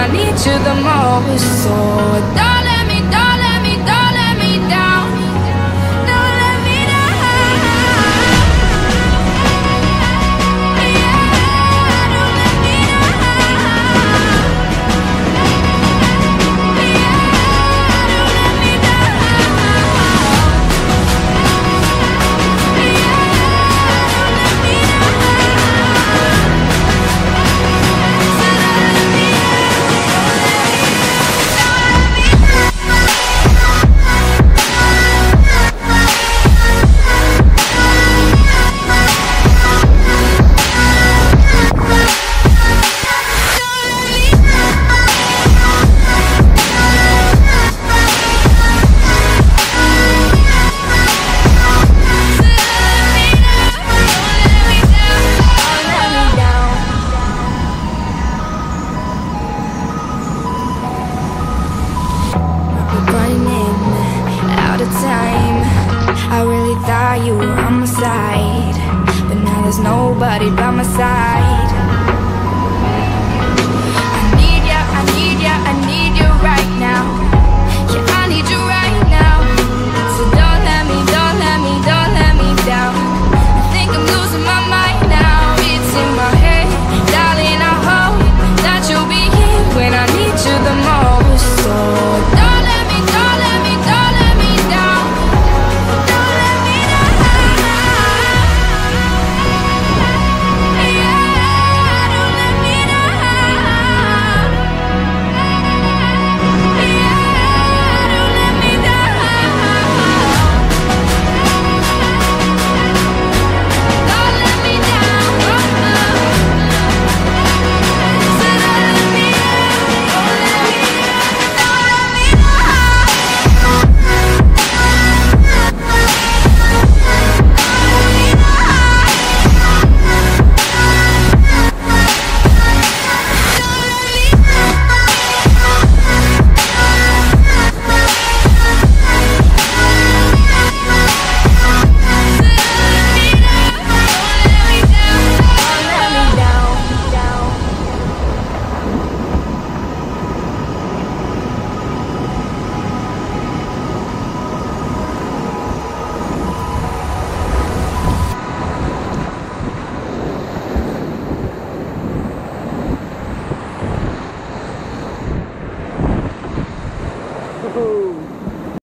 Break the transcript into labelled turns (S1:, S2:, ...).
S1: I need you the most. So don't let me, don't let me, don't let me down. Don't let me down. Yeah, don't let me down. Yeah, don't let me down. I really thought you were on my side, but now there's nobody by my side.